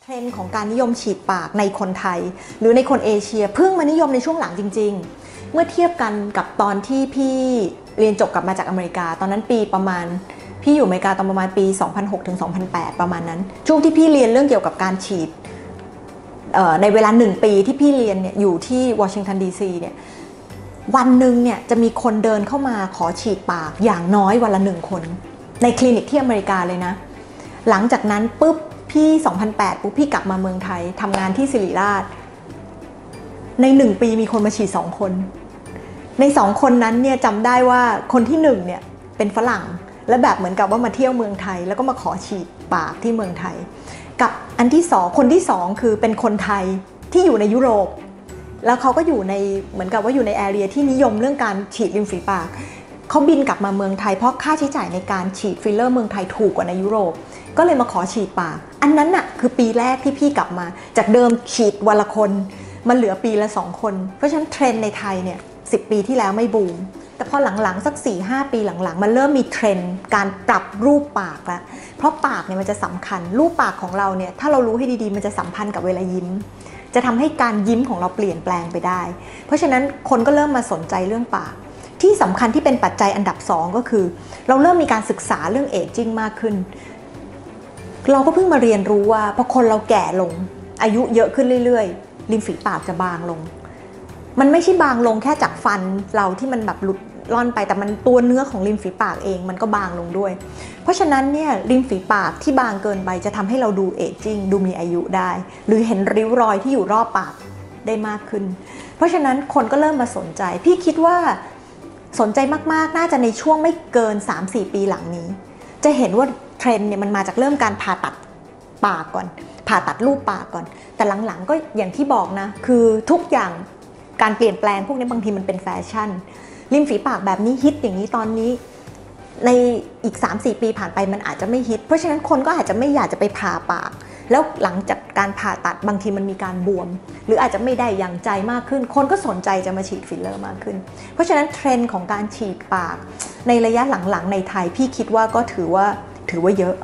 เทรนด์ของการนิยมฉีดปากในคนไทยหรือในคนเอเชียเพิ่งมานิยมในช่วงหลังจริงๆเมื่อเทียบกันกับตอนที่พี่เรียนจบกลับมาจากอเมริกาตอนนั้นปีประมาณพี่อยู่อเมริกาตอนประมาณปี 2006 ถึง 2008 ประมาณนั้นช่วงที่พี่เรียนเรื่องเกี่ยวกับการฉีดในเวลา1 ปีที่พี่เรียนเนี่ยอยู่ที่วอชิงตันดีซีเนี่ยวันหนึ่งเนี่ยจะมีคนเดินเข้ามาขอฉีดปากอย่างน้อยวันละ1 คนในคลินิกที่อเมริกาเลยนะหลังจากนั้นปุ๊บพี่2008ปุ๊บพี่กลับมาเมืองไทยทำงานที่ศิริราชใน1 ปีมีคนมาฉีด2 คนใน2 คนนั้นเนี่ยจำได้ว่าคนที่1เนี่ยเป็นฝรั่งและแบบเหมือนกับว่ามาเที่ยวเมืองไทยแล้วก็มาขอฉีดปากที่เมืองไทยกับอันที่2คนที่2คือเป็นคนไทยที่อยู่ในยุโรปแล้วเขาก็อยู่ในเหมือนกับว่าอยู่ในแอเรียที่นิยมเรื่องการฉีดริมฝีปากเขาบินกลับมาเมืองไทยเพราะค่าใช้จ่ายในการฉีดฟิลเลอร์เมืองไทยถูกกว่าในยุโรปก็เลยมาขอฉีดปากอันนั้นน่ะคือปีแรกที่พี่กลับมาจากเดิมฉีดวันละคนมันเหลือปีละ2 คนเพราะฉะนั้นเทรนด์ในไทยเนี่ย10 ปีที่แล้วไม่บูมแต่พอหลังๆสัก 4-5 ปีหลังๆมันเริ่มมีเทรนด์การปรับรูปปากแล้วเพราะปากเนี่ยมันจะสำคัญรูปปากของเราเนี่ยถ้าเรารู้ให้ดีๆมันจะสัมพันธ์กับเวลายิ้มจะทำให้การยิ้มของเราเปลี่ยนแปลงไปได้เพราะฉะนั้นคนก็เริ่มมาสนใจเรื่องปากที่สำคัญที่เป็นปัจจัยอันดับ2ก็คือเราเริ่มมีการศึกษาเรื่องเอจจิ้งมากขึ้นเราก็เพิ่งมาเรียนรู้ว่าพอคนเราแก่ลงอายุเยอะขึ้นเรื่อยๆริมฝีปากจะบางลงมันไม่ใช่บางลงแค่จากฟันเราที่มันแบบหลุดร่อนไปแต่มันตัวเนื้อของริมฝีปากเองมันก็บางลงด้วยเพราะฉะนั้นเนี่ยริมฝีปากที่บางเกินไปจะทำให้เราดูเอจจิ้งดูมีอายุได้หรือเห็นริ้วรอยที่อยู่รอบปากได้มากขึ้นเพราะฉะนั้นคนก็เริ่มมาสนใจพี่คิดว่าสนใจมากๆน่าจะในช่วงไม่เกิน 3-4 ปีหลังนี้จะเห็นว่าเทรนด์เนี่ยมันมาจากเริ่มการผ่าตัดปากก่อนผ่าตัดรูปปากก่อนแต่หลังๆก็อย่างที่บอกนะคือทุกอย่างการเปลี่ยนแปลงพวกนี้บางทีมันเป็นแฟชั่นริมฝีปากแบบนี้ฮิตอย่างนี้ตอนนี้ในอีก 3-4 ปีผ่านไปมันอาจจะไม่ฮิตเพราะฉะนั้นคนก็อาจจะไม่อยากจะไปผ่าปากแล้วหลังจากการผ่าตัดบางทีมันมีการบวมหรืออาจจะไม่ได้อย่างใจมากขึ้นคนก็สนใจจะมาฉีดฟิลเลอร์มากขึ้นเพราะฉะนั้นเทรนด์ของการฉีดปากในระยะหลังๆในไทยพี่คิดว่าก็ถือว่าเยอะ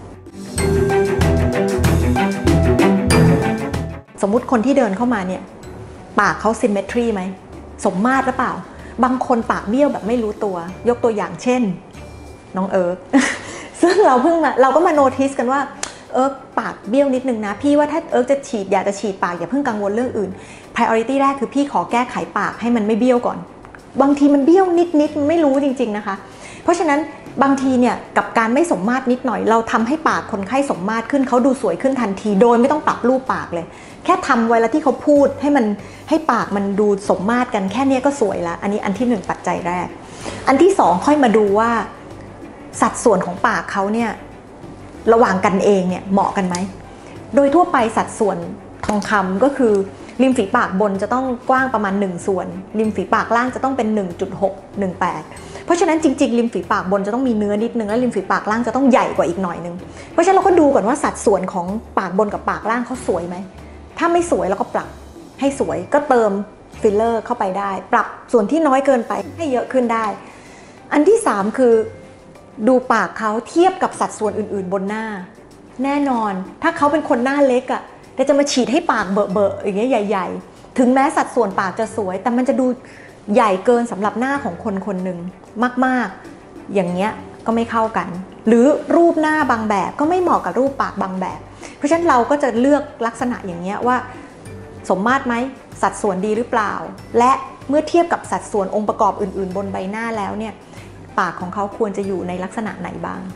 สมมุติคนที่เดินเข้ามาเนี่ยปากเขาซิมเมทรีไหมสมมาตรหรือเปล่าบางคนปากเบี้ยวแบบไม่รู้ตัวยกตัวอย่างเช่นน้องเอิร์ก ซึ่งเราก็มาโนติสกันว่าเอิร์กปากเบี้ยวนิดนึงนะพี่ว่าถ้าเอิร์กจะฉีดอยากจะฉีดปากอย่าเพิ่งกังวลเรื่องอื่น priority แรกคือพี่ขอแก้ไขปากให้มันไม่เบี้ยวก่อนบางทีมันเบี้ยวนิดไม่รู้จริงๆนะคะเพราะฉะนั้นบางทีเนี่ยกับการไม่สมมาตรนิดหน่อยเราทำให้ปากคนไข้สมมาตรขึ้นเขาดูสวยขึ้นทันทีโดยไม่ต้องปรับรูปปากเลยแค่ทำไว้แล้วที่เขาพูดให้ปากมันดูสมมาตรกันแค่นี้ก็สวยแล้วอันนี้อันที่1ปัจจัยแรกอันที่2ค่อยมาดูว่าสัดส่วนของปากเขาเนี่ยระหว่างกันเองเนี่ยเหมาะกันไหมโดยทั่วไปสัดส่วนทองคำก็คือริมฝีปากบนจะต้องกว้างประมาณ1 ส่วนริมฝีปากล่างจะต้องเป็น 1.618 เพราะฉะนั้นจริงๆริมฝีปากบนจะต้องมีเนื้อนิดนึงและริมฝีปากล่างจะต้องใหญ่กว่าอีกหน่อยนึงเพราะฉะนั้นเราก็ดูก่อนว่าสัดส่วนของปากบนกับปากล่างเขาสวยไหมถ้าไม่สวยเราก็ปรับให้สวยก็เติมฟิลเลอร์เข้าไปได้ปรับส่วนที่น้อยเกินไปให้เยอะขึ้นได้อันที่3คือดูปากเขาเทียบกับสัดส่วนอื่นๆบนหน้าแน่นอนถ้าเขาเป็นคนหน้าเล็กอ่ะแต่จะมาฉีดให้ปากเบอะๆอย่างเงี้ยใหญ่ๆถึงแม้สัดส่วนปากจะสวยแต่มันจะดูใหญ่เกินสำหรับหน้าของคนคนหนึ่งมากๆอย่างเงี้ยก็ไม่เข้ากันหรือรูปหน้าบางแบบก็ไม่เหมาะกับรูปปากบางแบบเพราะฉะนั้นเราก็จะเลือกลักษณะอย่างเงี้ยว่าสมมาตรไหมสัดส่วนดีหรือเปล่าและเมื่อเทียบกับสัดส่วนองค์ประกอบอื่นๆบนใบหน้าแล้วเนี่ยปากของเขาควรจะอยู่ในลักษณะไหนบ้าง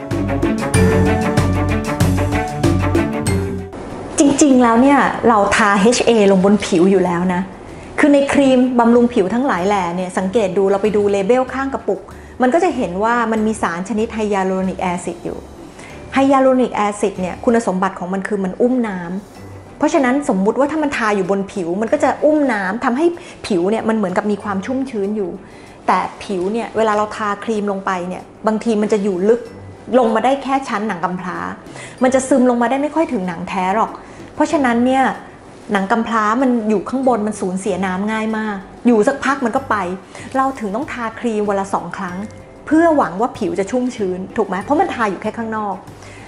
จริงๆแล้วเนี่ยเราทา HA ลงบนผิวอยู่แล้วนะคือในครีมบำรุงผิวทั้งหลายแหล่เนี่ยสังเกตดูเราไปดูเลเบลข้างกระปุกมันก็จะเห็นว่ามันมีสารชนิดไฮยาลูโรนิกแอซิดอยู่ไฮยาลูโรนิกแอซิดเนี่ยคุณสมบัติของมันคือมันอุ้มน้ำเพราะฉะนั้นสมมุติว่าถ้ามันทาอยู่บนผิวมันก็จะอุ้มน้ำทำให้ผิวเนี่ยมันเหมือนกับมีความชุ่มชื้นอยู่แต่ผิวเนี่ยเวลาเราทาครีมลงไปเนี่ยบางทีมันจะอยู่ลึกลงมาได้แค่ชั้นหนังกำพร้ามันจะซึมลงมาได้ไม่ค่อยถึงหนังแท้หรอกเพราะฉะนั้นเนี่ยหนังกำพร้ามันอยู่ข้างบนมันสูญเสียน้ำง่ายมากอยู่สักพักมันก็ไปเราถึงต้องทาครีมวันละ2 ครั้งเพื่อหวังว่าผิวจะชุ่มชื้นถูกไหมเพราะมันทาอยู่แค่ข้างนอก ก็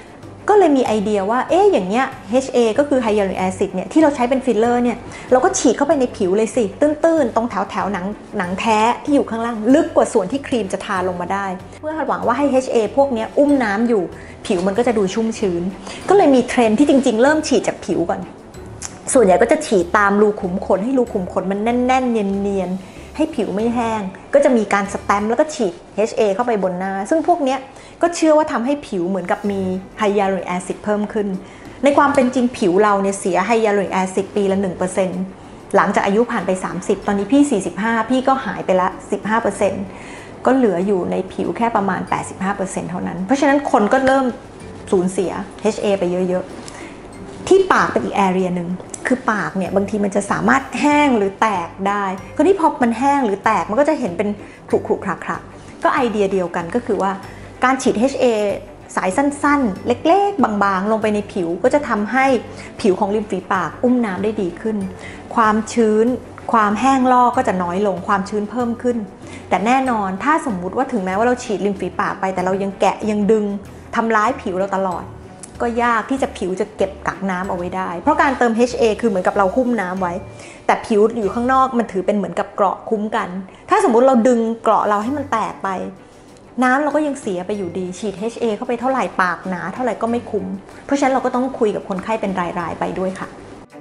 ก็เลยมีไอเดียว่าอย่างเงี้ย HA ก็คือไฮยาลูรอนิกแอซิดเนี่ยที่เราใช้เป็นฟิลเลอร์เนี่ยเราก็ฉีดเข้าไปในผิวเลยสิตื้นๆตรงแถวหนังแท้ที่อยู่ข้างล่างลึกกว่าส่วนที่ครีมจะทาลงมาได้เพื่อหวังว่าให้ HA พวกนี้อุ้มน้ำอยู่ผิวมันก็จะดูชุ่มชื้นก็เลยมีเทรนด์ที่จริงๆเริ่มฉีดจากผิวก่อนส่วนใหญ่ก็จะฉีดตามรูขุมขนให้รูขุมขนมันแน่นๆเนียนๆให้ผิวไม่แห้งก็จะมีการสแตมป์แล้วก็ฉีด HA เข้าไปบนหน้าซึ่งพวกนี้ก็เชื่อว่าทำให้ผิวเหมือนกับมีไฮยาลูรอนิกแอซิดเพิ่มขึ้นในความเป็นจริงผิวเราเนี่ยเสียไฮยาลูรอนิกแอซิดปีละ 1% หลังจากอายุผ่านไป30ตอนนี้พี่45พี่ก็หายไปละ 15%ก็เหลืออยู่ในผิวแค่ประมาณ 85% เท่านั้นเพราะฉะนั้นคนก็เริ่มสูญเสีย HA ไปเยอะๆที่ปากเป็นอีกแอเรียนึงคือปากเนี่ยบางทีมันจะสามารถแห้งหรือแตกได้ก็ที่พอมันแห้งหรือแตกมันก็จะเห็นเป็นขรุๆขระๆก็ไอเดียเดียวกันก็คือว่าการฉีด HA สายสั้นๆเล็กๆบางๆลงไปในผิวก็จะทำให้ผิวของริมฝีปากอุ้มน้ำได้ดีขึ้นความชื้นความแห้งลอกก็จะน้อยลงความชื้นเพิ่มขึ้นแต่แน่นอนถ้าสมมุติว่าถึงแม้ว่าเราฉีดริมฝีปากไปแต่เรายังแกะยังดึงทำร้ายผิวเราตลอดก็ยากที่จะผิวจะเก็บกักน้ำเอาไว้ได้เพราะการเติม HA คือเหมือนกับเราหุ้มน้ำไว้แต่ผิวอยู่ข้างนอกมันถือเป็นเหมือนกับเกราะคุ้มกันถ้าสมมุติเราดึงเกราะเราให้มันแตกไปน้ำเราก็ยังเสียไปอยู่ดีฉีด HA เข้าไปเท่าไหร่ปากหนาเท่าไหร่ก็ไม่คุ้มเพราะฉะนั้นเราก็ต้องคุยกับคนไข้เป็นรายๆไปด้วยค่ะ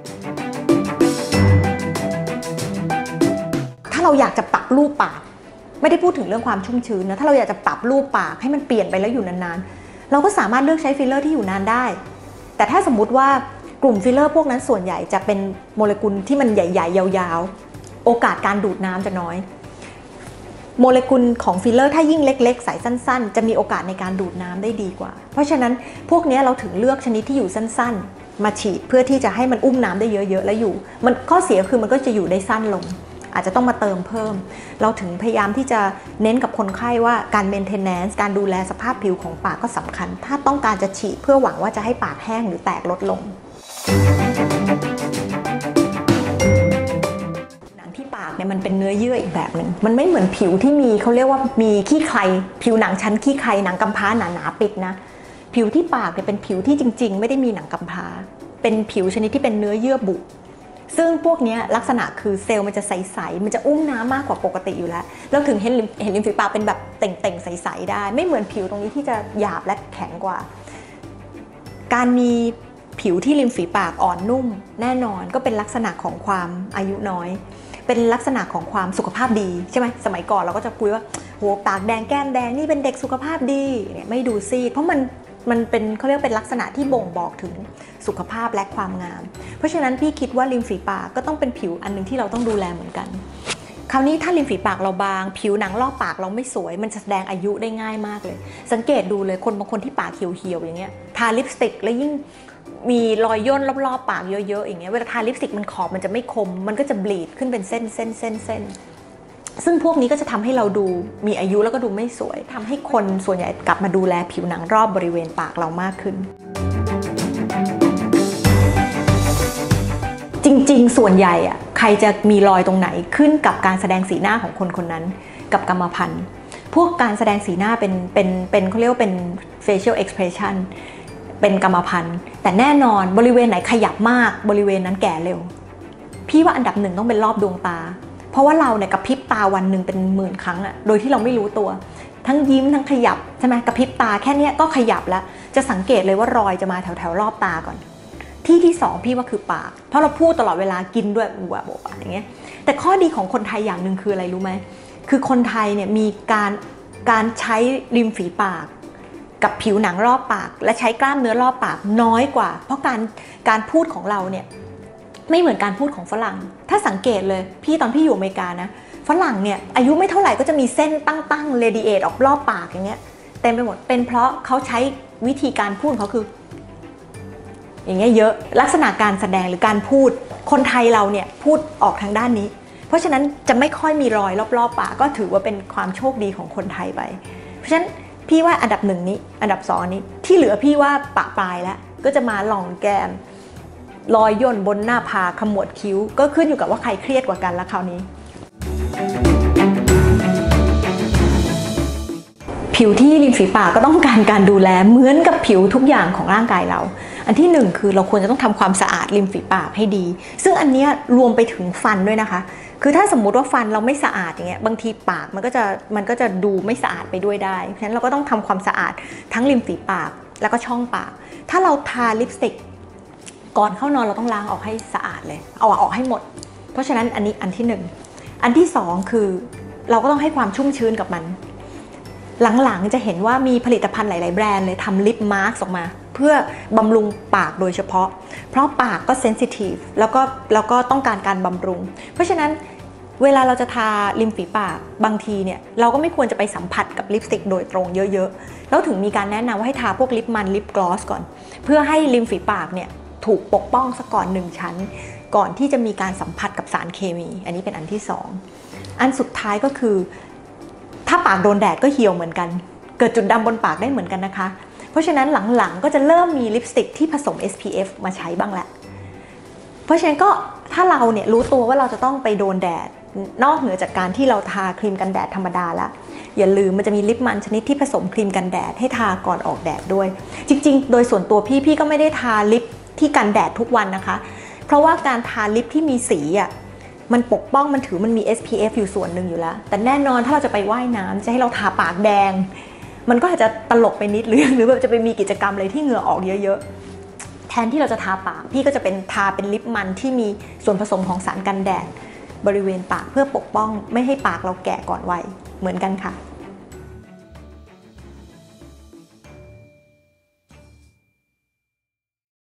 ถ้าเราอยากจะปรับรูปปากไม่ได้พูดถึงเรื่องความชุ่มชื้นนะถ้าเราอยากจะปรับรูปปากให้มันเปลี่ยนไปแล้วอยู่นานๆเราก็สามารถเลือกใช้ฟิลเลอร์ที่อยู่นานได้แต่ถ้าสมมุติว่ากลุ่มฟิลเลอร์พวกนั้นส่วนใหญ่จะเป็นโมเลกุลที่มันใหญ่ๆยาวๆโอกาสการดูดน้ำจะน้อยโมเลกุลของฟิลเลอร์ถ้ายิ่งเล็กๆสายสั้นๆจะมีโอกาสในการดูดน้ำได้ดีกว่าเพราะฉะนั้นพวกนี้เราถึงเลือกชนิดที่อยู่สั้นๆมาฉีดเพื่อที่จะให้มันอุ้มน้ำได้เยอะๆแล้วอยู่มันข้อเสียคือมันก็จะอยู่ได้สั้นลงอาจจะต้องมาเติมเพิ่มเราถึงพยายามที่จะเน้นกับคนไข้ว่าการ maintenance การดูแลสภาพผิวของปากก็สำคัญถ้าต้องการจะฉีดเพื่อหวังว่าจะให้ปากแห้งหรือแตกลดลงที่ปากเนี่ยมันเป็นเนื้อเยื่ออีกแบบหนึ่งมันไม่เหมือนผิวที่มีเขาเรียกว่ามีขี้ใครผิวหนังชั้นขี้ใครหนังกำพร้าหนาๆปิดนะผิวที่ปากเนี่ยเป็นผิวที่จริงๆไม่ได้มีหนังกำพร้าเป็นผิวชนิดที่เป็นเนื้อเยื่อบุซึ่งพวกนี้ลักษณะคือเซลล์มันจะใสๆมันจะอุ้มน้ำมากกว่าปกติอยู่แล้วเราถึงเห็นริมฝีปากเป็นแบบเต่งๆใสๆได้ไม่เหมือนผิวตรงนี้ที่จะหยาบและแข็งกว่าการมีผิวที่ริมฝีปากอ่อนนุ่มแน่นอนก็เป็นลักษณะของความอายุน้อยเป็นลักษณะของความสุขภาพดีใช่ไหมสมัยก่อนเราก็จะคุยว่าโหปากแดงแก้มแดงนี่เป็นเด็กสุขภาพดีเนี่ยไม่ดูซีดเพราะมันเป็นเขาเรียกเป็นลักษณะที่บ่งบอกถึงสุขภาพและความงามเพราะฉะนั้นพี่คิดว่าริมฝีปากก็ต้องเป็นผิวอันนึงที่เราต้องดูแลเหมือนกันคราวนี้ถ้าริมฝีปากเราบางผิวหนังรอบปากเราไม่สวยมันแสดงอายุได้ง่ายมากเลยสังเกตดูเลยคนบางคนที่ปากเหี่ยวๆอย่างเงี้ยทาลิปสติกแล้วยิ่งมีรอยย่นรอบๆปากเยอะๆอย่างเงี้ยเวลาทาลิปสติกมันขอบมันจะไม่คมมันก็จะบลีดขึ้นเป็นเส้นซึ่งพวกนี้ก็จะทำให้เราดูมีอายุแล้วก็ดูไม่สวยทำให้คนส่วนใหญ่กลับมาดูแลผิวหนังรอบบริเวณปากเรามากขึ้นจริงๆส่วนใหญ่อะใครจะมีรอยตรงไหนขึ้นกับการแสดงสีหน้าของคนคนนั้นกับกรรมพันธุ์พวกการแสดงสีหน้าเป็นเขาเรียกว่าเป็น facial expression เป็นกรรมพันธุ์แต่แน่นอนบริเวณไหนขยับมากบริเวณนั้นแก่เร็วพี่ว่าอันดับหนึ่งต้องเป็นรอบดวงตาเพราะว่าเราเนี่ยกระพริบตาวันหนึ่งเป็น10,000 ครั้งอะโดยที่เราไม่รู้ตัวทั้งยิ้มทั้งขยับใช่ไหมกระพริบตาแค่นี้ก็ขยับแล้วจะสังเกตเลยว่ารอยจะมาแถวรอบตาก่อนที่สองพี่ว่าคือปากเพราะเราพูดตลอดเวลากินด้วยบัวโบะอย่างเงี้ยแต่ข้อดีของคนไทยอย่างหนึ่งคืออะไรรู้ไหมคือคนไทยเนี่ยมีการใช้ริมฝีปากกับผิวหนังรอบปากและใช้กล้ามเนื้อรอบปากน้อยกว่าเพราะการพูดของเราเนี่ยไม่เหมือนการพูดของฝรั่งถ้าสังเกตเลยพี่ตอนพี่อยู่อเมริกานะฝรั่งเนี่ยอายุไม่เท่าไหร่ก็จะมีเส้นตั้งเรดิเอทออกรอบปากอย่างเงี้ยเต็มไปหมดเป็นเพราะเขาใช้วิธีการพูดเขาคืออย่างเงี้ยเยอะลักษณะการแสดงหรือการพูดคนไทยเราเนี่ยพูดออกทางด้านนี้เพราะฉะนั้นจะไม่ค่อยมีรอยรอบปากก็ถือว่าเป็นความโชคดีของคนไทยไปเพราะฉะนั้นพี่ว่าอันดับ1นี้อันดับ2นี้ที่เหลือพี่ว่าปะปลายแล้วก็จะมาหล่องแก้มรอยย่นบนหน้าผากขมวดคิ้วก็ขึ้นอยู่กับว่าใครเครียดกว่ากันแล้วคราวนี้ผผิวที่ริมฝีปากก็ต้องการดูแลเหมือนกับผิวทุกอย่างของร่างกายเราอันที่หนึ่งคือเราควรจะต้องทำความสะอาดริมฝีปากให้ดีซึ่งอันนี้รวมไปถึงฟันด้วยนะคะคือถ้าสมมุติว่าฟันเราไม่สะอาดอย่างเงี้ยบางทีปากมันก็จะดูไม่สะอาดไปด้วยได้เพราะฉะนั้นเราก็ต้องทำความสะอาดทั้งริมฝีปากแล้วก็ช่องปากถ้าเราทาลิปสติกก่อนเข้านอนเราต้องล้างออกให้สะอาดเลยเอาออกให้หมดเพราะฉะนั้นอันนี้อันที่หนึ่งอันที่สองคือเราก็ต้องให้ความชุ่มชื้นกับมันหลังๆจะเห็นว่ามีผลิตภัณฑ์หลายๆแบรนด์เลยทำลิปมาร์กออกมาเพื่อบำรุงปากโดยเฉพาะเพราะปากก็เซนซิทีฟแล้วก็ต้องการบำรุงเพราะฉะนั้นเวลาเราจะทาริมฝีปากบางทีเนี่ยเราก็ไม่ควรจะไปสัมผัสกับลิปสติกโดยตรงเยอะๆแล้วถึงมีการแนะนำว่าให้ทาพวกลิปมันลิปกลอสก่อนเพื่อให้ริมฝีปากเนี่ยถูกปกป้องซะก่อน1ชั้นก่อนที่จะมีการสัมผัสกับสารเคมีอันนี้เป็นอันที่2อันสุดท้ายก็คือถ้าปากโดนแดดก็เหี่ยวเหมือนกันเกิดจุดดำบนปากได้เหมือนกันนะคะเพราะฉะนั้นหลังๆก็จะเริ่มมีลิปสติกที่ผสม SPF มาใช้บ้างแหละเพราะฉะนั้นก็ถ้าเราเนี่ยรู้ตัวว่าเราจะต้องไปโดนแดดนอกเหนือจากการที่เราทาครีมกันแดดธรรมดาแล้วอย่าลืมมันจะมีลิปมันชนิดที่ผสมครีมกันแดดให้ทาก่อนออกแดดด้วยจริงๆโดยส่วนตัวพี่ก็ไม่ได้ทาลิปที่กันแดดทุกวันนะคะเพราะว่าการทาลิปที่มีสีอ่ะมันปกป้องมันถือมันมี SPF อยู่ส่วนหนึ่งอยู่แล้วแต่แน่นอนถ้าเราจะไปว่ายน้ำจะให้เราทาปากแดงมันก็อาจจะตลกไปนิดหรือแบบจะไปมีกิจกรรมอะไรที่เหงื่อออกเยอะๆแทนที่เราจะทาปากพี่ก็จะเป็นทาเป็นลิปมันที่มีส่วนผสมของสารกันแดดบริเวณปากเพื่อปกป้องไม่ให้ปากเราแก่ก่อนวัยเหมือนกันค่ะ